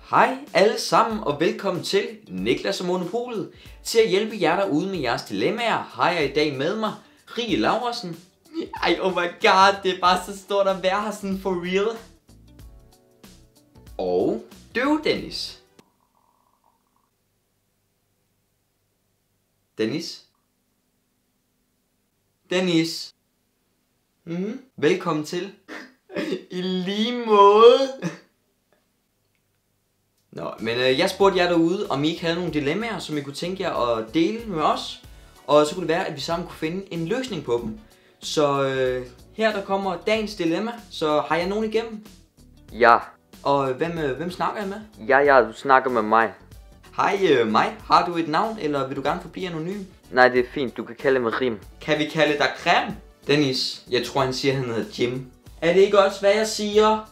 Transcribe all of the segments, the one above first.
Hej alle sammen og velkommen til Niklas og Monopolet. Til at hjælpe jer derude med jeres dilemmaer har jeg i dag med mig Rie Laursen. Ej, oh my god, det er bare så stort at være her sådan for real. Og Døve Dennis. Dennis. Velkommen til. I lige måde. Nå, men jeg spurgte jer derude, om I ikke havde nogle dilemmaer, som I kunne tænke jer at dele med os. Og så kunne det være, at vi sammen kunne finde en løsning på dem. Så her der kommer dagens dilemma. Så har jeg nogen igennem? Ja. Og hvem snakker jeg med? Ja, du snakker med mig. Hej mig. Har du et navn, eller vil du gerne forblive anonym? Nej, det er fint. Du kan kalde mig Rim. Kan vi kalde dig Creme? Dennis, jeg tror han siger, han hedder Jim. Er det ikke også, hvad jeg siger?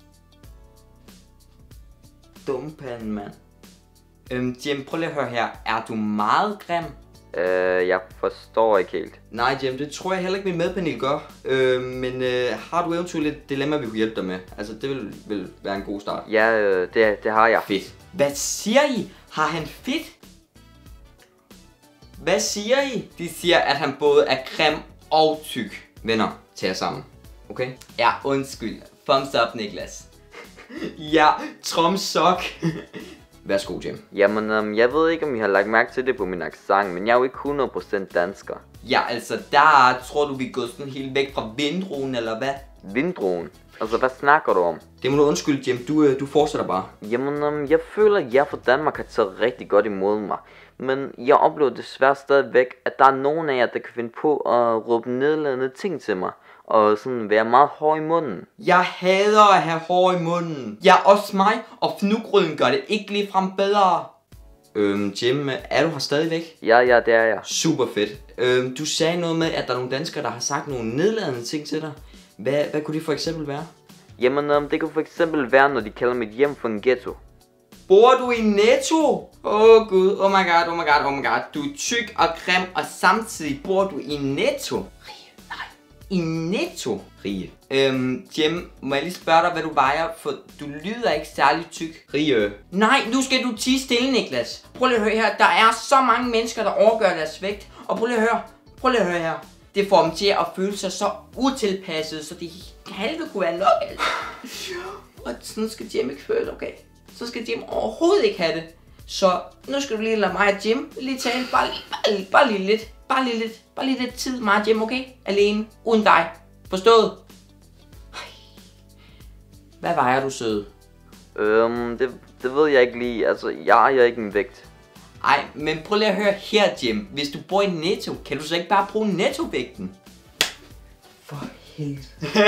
Dumpanden, mand. Jim, prøv lige at høre her. Er du meget grim? Jeg forstår ikke helt. Nej, Jim, det tror jeg heller ikke, min medpanel gør. Men har du eventuelt et dilemma, vi kunne hjælpe dig med? Altså, det vil være en god start. Ja, det har jeg. Fedt. Hvad siger I? Har han fedt? Hvad siger I? De siger, at han både er grim og tyk. Venner, tag jer sammen. Okay? Ja, undskyld. Thumbs up, Niklas. Ja, tromsok. Værsgo, Jim. Jamen, jeg ved ikke, om I har lagt mærke til det på min accent, men jeg er jo ikke 100% dansker. Ja, altså, der tror du, vi er gået sådan helt væk fra vindruen, eller hvad? Vindruen? Altså, hvad snakker du om? Det må du undskylde, Jim. Du fortsætter bare. Jamen, jeg føler, at jeg fra Danmark har taget rigtig godt imod mig. Men jeg oplever desværre stadigvæk, at der er nogen af jer, der kan finde på at råbe nedladende ting til mig. Og sådan være meget hård i munden. Jeg hader at have hår i munden. Ja, også mig, og fnugryden gør det ikke ligefrem bedre. Jim, er du her stadigvæk? Ja, det er jeg. Super fedt. Du sagde noget med, at der er nogle danskere, der har sagt nogle nedladende ting til dig. Hvad kunne det for eksempel være? Jamen, det kunne for eksempel være, når de kalder mit hjem for en ghetto. Bor du i Netto? Gud, oh my god. Du er tyk og grim, og samtidig bor du i Netto. I Netto, Rie. Jim, må jeg lige spørge dig, hvad du vejer, for du lyder ikke særlig tyk. Rie. Nej, nu skal du tie stille, Niklas. Prøv lige at høre her, der er så mange mennesker, der overgør deres vægt. Og prøv lige at høre her. Det får dem til at føle sig så utilpasset, så det halve kunne være nok, altså. Og sådan skal Jim ikke føle, okay? Så skal Jim overhovedet ikke have det. Så nu skal du lige lade mig og Jim lige tale bare lige lidt. Bare lige lidt tid, mig og Jim, okay? Alene, uden dig. Forstået? Hvad vejer du, søde? Det ved jeg ikke lige. Altså, jeg er ikke en vægt. Ej, men prøv lige at høre her, Jim. Hvis du bor i Netto, kan du så ikke bare bruge nettovægten? For helvede.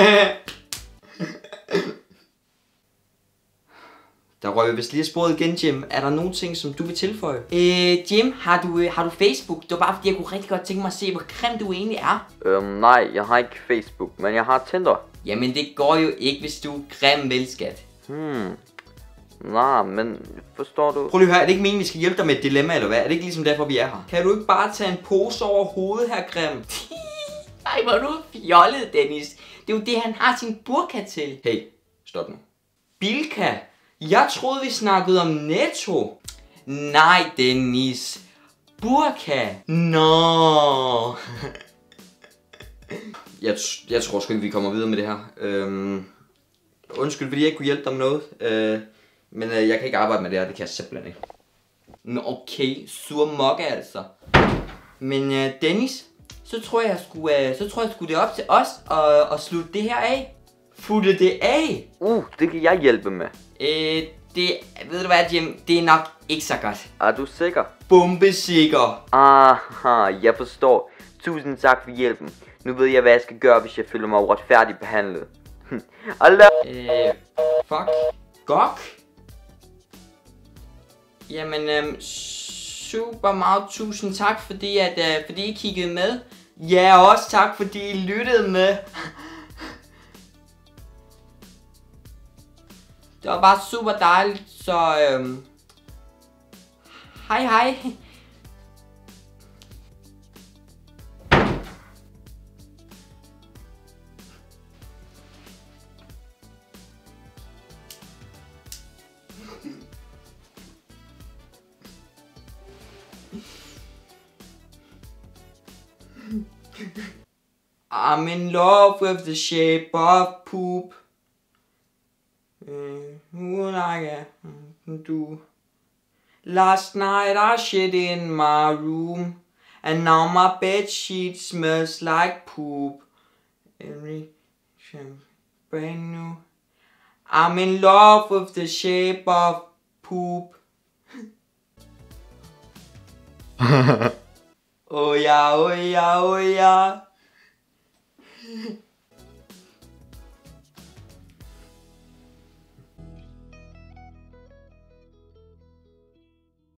Der røg vi vist lige sporet igen, Jim. Er der nogle ting, som du vil tilføje? Jim, har du Facebook? Det var bare fordi, jeg kunne rigtig godt tænke mig at se, hvor grim du egentlig er. Nej, jeg har ikke Facebook, men jeg har Tinder. Jamen, det går jo ikke, hvis du er grim, vel, skat. Nej, men forstår du? Prøv lige at høre, er det ikke meningen, vi skal hjælpe dig med et dilemma, eller hvad? Er det ikke ligesom derfor, vi er her? Kan du ikke bare tage en pose over hovedet, her grim? Ej, hvor er du fjollet, Dennis. Det er jo det, han har sin burka til. Hey, stop nu. Bilka? Jeg troede, vi snakkede om Netto. Nej, Dennis. Burka. Nå. Jeg tror sgu ikke, vi kommer videre med det her. Undskyld, fordi jeg ikke kunne hjælpe dig med noget. Men jeg kan ikke arbejde med det her. Det kan jeg simpelthen ikke. Nå, okay. Sur mokke, altså. Men Dennis, så tror jeg sgu det er op til os at slutte det her af. Futte det af. Det kan jeg hjælpe med. Ved du hvad, Jim? Det er nok ikke så godt. Er du sikker? Bombesikker. Aha, jeg forstår. Tusind tak for hjælpen. Nu ved jeg, hvad jeg skal gøre, hvis jeg føler mig uretfærdigt behandlet. Fuck. Gok? Jamen, super meget tusind tak, fordi I kiggede med. Ja, også tak, fordi I lyttede med. Det var bare super dejligt, så hej. I'm in love with the shape of poop. Last night I shit in my room, and now my bed sheet smells like poop. Every brand new. I'm in love with the shape of poop. Oh yeah, oh yeah, oh yeah.